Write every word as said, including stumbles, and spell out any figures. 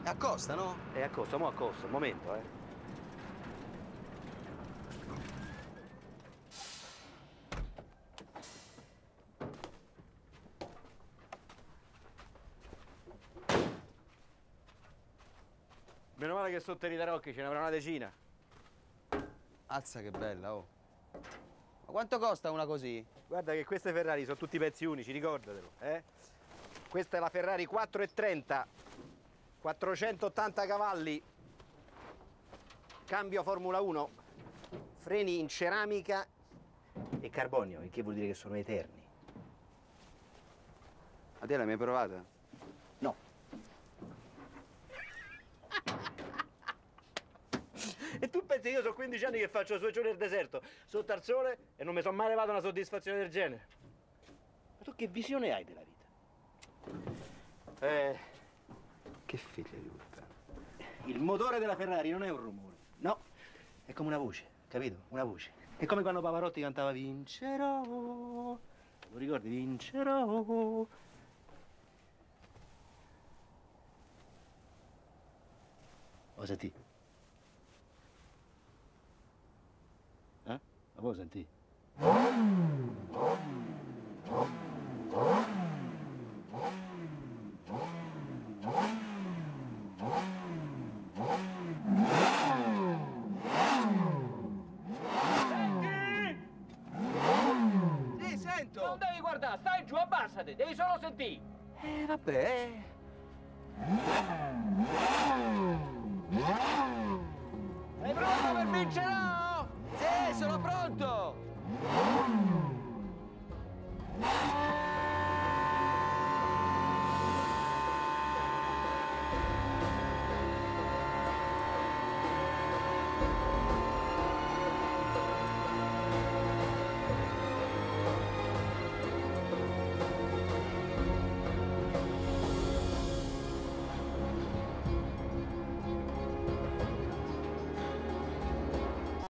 È a costa, no? È a costa, mo a costa, un momento, eh. Meno male che sotto i tarocchi ce ne avrà una decina. Alza che bella, oh. Ma quanto costa una così? Guarda che queste Ferrari sono tutti pezzi unici, ricordatelo, eh? Questa è la Ferrari quattro e trenta, quattrocentottanta cavalli, cambio Formula uno, freni in ceramica e carbonio, il che vuol dire che sono eterni. Ma te l'hai mai provata? No. E tu pensi che io sono quindici anni che faccio due giorni nel deserto, sotto al sole, e non mi sono mai levato una soddisfazione del genere? Ma tu che visione hai della vita? Eh, Che figlia di puttana. il motore della Ferrari non è un rumore, no, è come una voce, capito? Una voce. È come quando Pavarotti cantava Vincerò, lo ricordi? Vincerò. Lo senti? Eh? La vuoi sentire? Sì, sento! Non devi guardare, stai giù, abbassati, devi solo sentire. Eh, vabbè, eh.